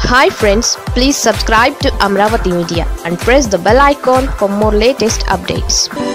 Hi friends, please subscribe to Amravati Media and press the bell icon for more latest updates.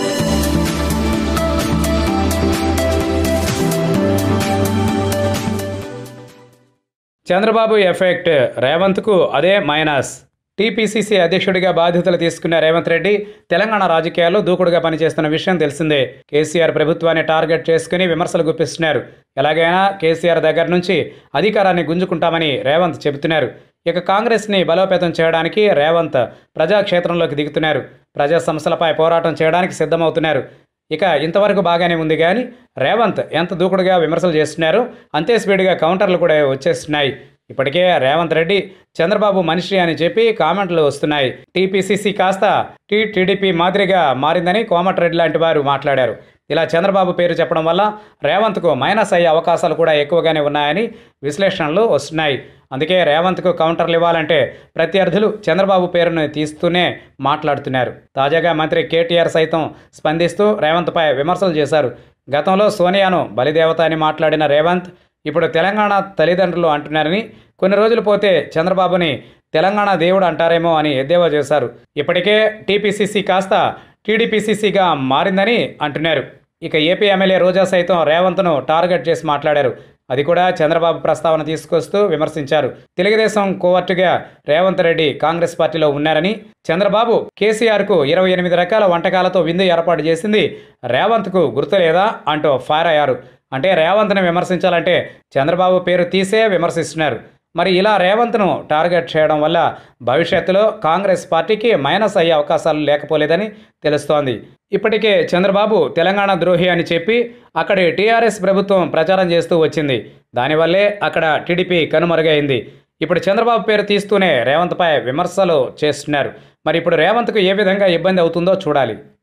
Chandrababu effect రేవంత్కు అదే minus. TPCC అధ్యక్షుడిగా బాధ్యతలు తీసుకున్న రేవంత్ రెడ్డి తెలంగాణ రాజకీయాల్లో దూకుడుగా పనిచేస్తున్న విషయం తెలిసిందే. కేసీఆర్ ప్రభుత్వాన్ని టార్గెట్ చేసుకుని విమర్శలు గుప్పిస్తున్నారు. ఎలాగైనా కేసీఆర్ దగ్గర నుంచి అధికారాన్ని గుంజుకుంటామని రేవంత్ చెబుతున్నారు. ఇక కాంగ్రెస్ని బలోపేతం చేయడానికి రేవంత్ ప్రజాక్షేత్రంలోకి దిగుతున్నారు. ప్రజా సమస్యలపై పోరాటం చేయడానికి సిద్ధమవుతున్నారు. ఇక ఇంతవరకు బాగానే ఉంది, కానీ రేవంత్ ఎంత దూకుడుగా విమర్శలు చేస్తున్నారు, అంతే స్పీడ్గా కౌంటర్లు కూడా వచ్చేస్తున్నాయి. ఇప్పటికే రేవంత్ రెడ్డి చంద్రబాబు మనిషి అని చెప్పి కామెంట్లు వస్తున్నాయి. టీపీసీసీ కాస్త టీడీపీ మాదిరిగా మారిందని కోమటిరెడ్డి లాంటి వారు మాట్లాడారు. ఇలా చంద్రబాబు పేరు చెప్పడం వల్ల రేవంత్కు మైనస్ అయ్యే అవకాశాలు కూడా ఎక్కువగానే ఉన్నాయని విశ్లేషణలు వస్తున్నాయి. అందుకే రేవంత్కు కౌంటర్లు ఇవ్వాలంటే ప్రత్యర్థులు చంద్రబాబు పేరును తీస్తూనే మాట్లాడుతున్నారు. తాజాగా మంత్రి కేటీఆర్ సైతం స్పందిస్తూ రేవంత్పై విమర్శలు చేశారు. గతంలో సోనియాను బలిదేవత అని మాట్లాడిన రేవంత్ ఇప్పుడు తెలంగాణ తల్లిదండ్రులు అంటున్నారని, కొన్ని రోజులు పోతే చంద్రబాబుని తెలంగాణ దేవుడు అంటారేమో అని ఎద్దేవా చేశారు. ఇప్పటికే టీపీసీసీ కాస్త టీడీపీసీసీగా మారిందని అంటున్నారు. ఇక ఏపీ ఎమ్మెల్యే రోజా సైతం రేవంత్ను టార్గెట్ చేసి మాట్లాడారు. అది కూడా చంద్రబాబు ప్రస్తావన తీసుకొస్తూ విమర్శించారు. తెలుగుదేశం కోవర్టుగా రేవంత్ రెడ్డి కాంగ్రెస్ పార్టీలో ఉన్నారని, చంద్రబాబు కేసీఆర్కు 28 రకాల వంటకాలతో విందు ఏర్పాటు చేసింది రేవంత్కు గుర్తులేదా అంటూ ఫైర్ అయ్యారు. అంటే రేవంత్ను విమర్శించాలంటే చంద్రబాబు పేరు తీసే విమర్శిస్తున్నారు. మరి ఇలా రేవంత్ను టార్గెట్ చేయడం వల్ల భవిష్యత్తులో కాంగ్రెస్ పార్టీకి మైనస్ అయ్యే అవకాశాలు లేకపోలేదని తెలుస్తోంది. ఇప్పటికే చంద్రబాబు తెలంగాణ ద్రోహి అని చెప్పి అక్కడి టీఆర్ఎస్ ప్రభుత్వం ప్రచారం చేస్తూ వచ్చింది. దానివల్లే అక్కడ టీడీపీ కనుమరుగైంది. ఇప్పుడు చంద్రబాబు పేరు తీస్తూనే రేవంత్పై విమర్శలు చేస్తున్నారు. మరి ఇప్పుడు రేవంత్కు ఏ విధంగా ఇబ్బంది అవుతుందో చూడాలి.